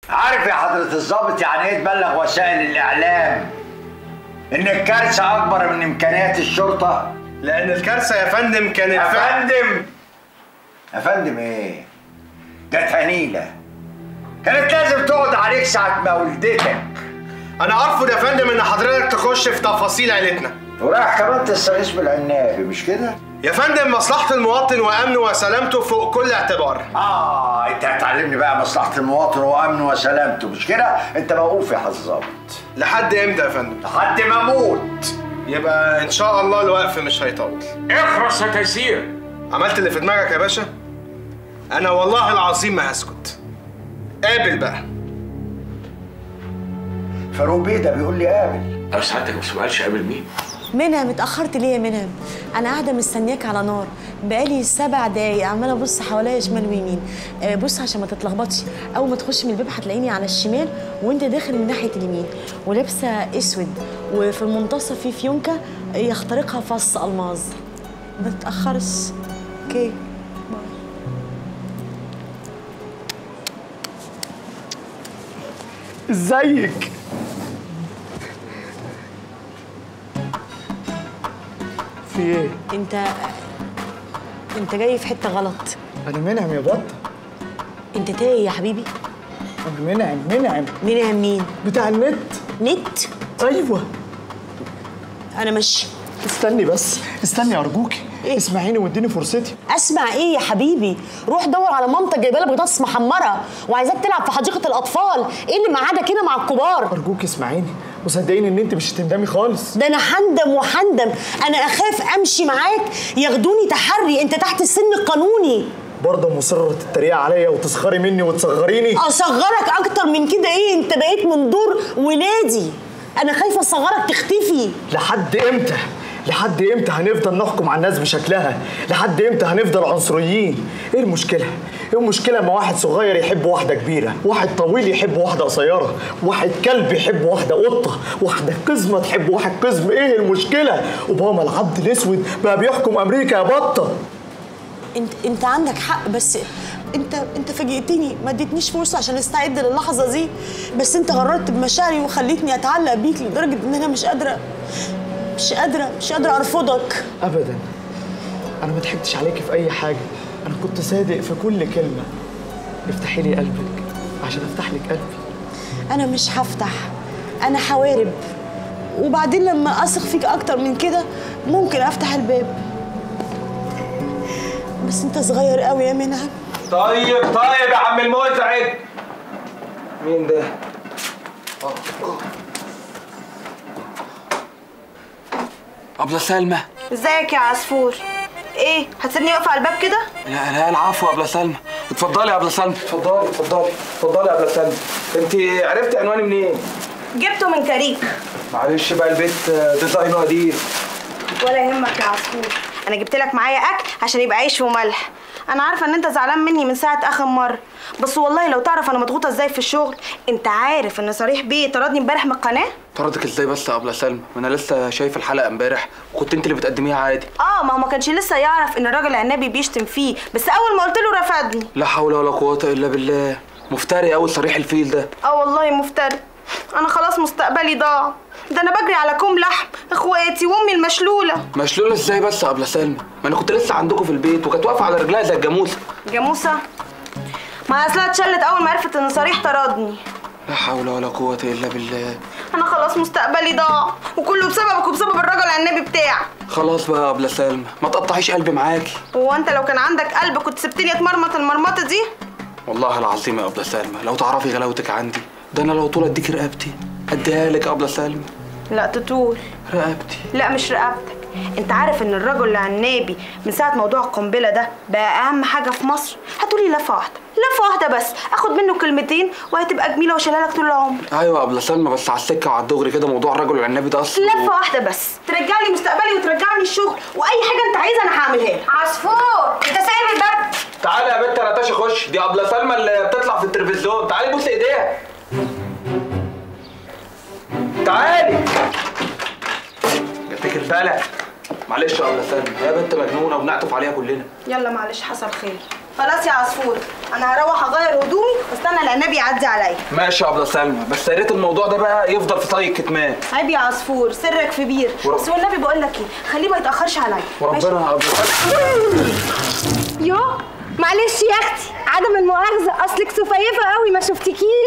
عارف يا حضرة الضابط يعني ايه تبلغ وسائل الإعلام إن الكارثة أكبر من إمكانيات الشرطة؟ لأن الكارثة يا فندم كانت يا فندم إيه؟ ده تهنيلة كانت لازم تقعد عليك ساعة ما ولدتك. أنا أرفض يا فندم إن حضرتك تخش في تفاصيل عيلتنا. ورايح كمان تستغيث بالعنابي مش كده؟ يا فندم مصلحة المواطن وأمنه وسلامته فوق كل اعتبار. أنت هتعلمني بقى مصلحة المواطن وأمنه وسلامته مش كده؟ أنت موقوف يا حضرة الضابط. لحد إمتى يا فندم؟ لحد ما أموت. يبقى إن شاء الله الوقف مش هيطول. اخرس يا تيسير. عملت اللي في دماغك يا باشا؟ أنا والله العظيم ما هسكت. قابل بقى. فاروق بيه ده بيقول لي قابل. طب سعادتك ما سؤالش قابل مين؟ منهم اتأخرت ليه يا منهم؟ أنا قاعدة مستنياك على نار، بقالي 7 دقايق عمالة أبص حواليا شمال ويمين، بص عشان ما تتلخبطش، أول ما تخش من الباب هتلاقيني على الشمال وأنت داخل من ناحية اليمين، ولابسة أسود، وفي المنتصف في فيونكة يخترقها فص ألماظ. ما تتأخرش. أوكي. ازيك؟ في ايه؟ انت جاي في حته غلط. انا منعم يا بطه. انت تايه يا حبيبي. انا منعم. منعم مين؟ بتاع النت. نت؟ ايوه. انا ماشي. استني ارجوكي. إيه؟ اسمعيني واديني فرصتي. اسمع ايه يا حبيبي؟ روح دور على مامتك جايبه لك بطاطس محمره وعايزاك تلعب في حديقه الاطفال، ايه اللي معادك هنا مع الكبار؟ ارجوكي اسمعيني وصدقيني ان انت مش هتندمي خالص. ده انا هندم، انا اخاف امشي معاك ياخدوني تحري، انت تحت السن القانوني. برضه مصرة تتريق عليا وتسخري مني وتصغريني؟ اصغرك اكتر من كده ايه؟ انت بقيت من دور ولادي، انا خايفه اصغرك تختفي. لحد امتى هنفضل نحكم على الناس بشكلها؟ لحد امتى هنفضل عنصريين؟ ايه المشكله ما واحد صغير يحب واحده كبيره، واحد طويل يحب واحده قصيره، واحد كلب يحب واحده قطه، واحده قزمه تحب واحد قزم، ايه المشكله؟ اوباما العبد الاسود بقى بيحكم امريكا يا بطه. انت عندك حق، بس انت فاجئتني، ما اديتنيش فرصه عشان استعد للحظه دي، بس انت غررت بمشاعري وخليتني اتعلق بيك لدرجه ان انا مش قادره ارفضك. ابدا، انا ما ضحكتش عليكي في اي حاجه، انا كنت صادق في كل كلمه. افتحي لي قلبك عشان افتح لك قلبي. انا مش هفتح، انا هوارب، وبعدين لما اثق فيك اكتر من كده ممكن افتح الباب، بس انت صغير قوي يا منعم. طيب يا عم المزعج. مين ده؟ أبلة سلمى. ازيك يا عصفور؟ ايه هتسيبني واقفه على الباب كده؟ لا العفو يا أبلة سلمى. اتفضلي يا أبلة سلمى. اتفضلي يا أبلة سلمى. انت عرفتي عنواني منين؟ جبته من كريم. معلش بقى البيت ديزاينه قديم. ولا يهمك يا عصفور، انا جبت لك معايا اكل عشان يبقى عيش وملح. انا عارفه ان انت زعلان مني من ساعه اخر مره، بس والله لو تعرف انا مضغوطه ازاي في الشغل. انت عارف ان صريح بيه طردني امبارح من القناه؟ طردك ازاي بس يا أبلة سلمى؟ ما انا لسه شايف الحلقه امبارح وكنت انت اللي بتقدميها عادي. ما هو ما كانش لسه يعرف ان الراجل العنابي بيشتم فيه، بس اول ما قلت له رفضني. لا حول ولا قوه الا بالله. مفتري قوي صريح الفيل ده. والله مفتري. انا خلاص مستقبلي ضاع، ده انا بجري على كوم لحم اخواتي وامي المشلوله. مشلوله ازاي بس يا أبلة سلمى؟ ما انا كنت لسه عندكم في البيت وكانت واقفه على رجلها زي الجاموسه. جاموسه؟ ما اصلها اتشلت اول ما عرفت ان صريح طردني. لا حول ولا قوه الا بالله. انا خلاص مستقبلي ضاع، وكله بسببك وبسبب الراجل العنابي بتاعك. خلاص بقى يا أبلة سلمى، ما تقطعيش قلبي معاكي. هو انت لو كان عندك قلب كنت سبتني اتمرمط المرمطه دي؟ والله العظيم يا أبلة سلمى لو تعرفي غلاوتك عندي، ده انا لو طول اديكي رقبتي اديها لك يا أبلة سلمى. لا تطول رقبتي. لا مش رقبتك. انت عارف ان الرجل العنابي من ساعه موضوع القنبله ده بقى اهم حاجه في مصر؟ هتقولي لفه واحده بس، اخد منه كلمتين وهتبقى جميله واشيلها لك طول العمر. ايوه يا أبلة سلمى، بس على السكه وعلى الدغري كده موضوع الرجل العنابي ده اصلا لفه واحده بس ترجع لي مستقبلي وترجعني الشغل، واي حاجه انت عايزها انا هعملها لك. عصفور انت سايب الباب؟ تعالى يا بنت نتاشا خش، دي أبلة سلمى اللي بتطلع في التلفزيون، تعالي بوسي ايديها. تعالي. جاتك البلد. معلش يا أبلة سلمى، هي بنت مجنونه وبنعطف عليها كلنا. يلا معلش حصل خير. خلاص يا عصفور، انا هروح اغير هدومي واستنى العناب يعدي عليا. ماشي يا ابله سلمى، بس يا ريت الموضوع ده بقى يفضل في طريق الكتمان. عيب يا عصفور، سرك في بير. بس والنبي بقول لك ايه، خليه ما يتاخرش عليا. وربنا يا ابله سلمى. يو معلش يا اختي، عدم المؤاخذه، اصلك سفيفه قوي ما شفتكيش.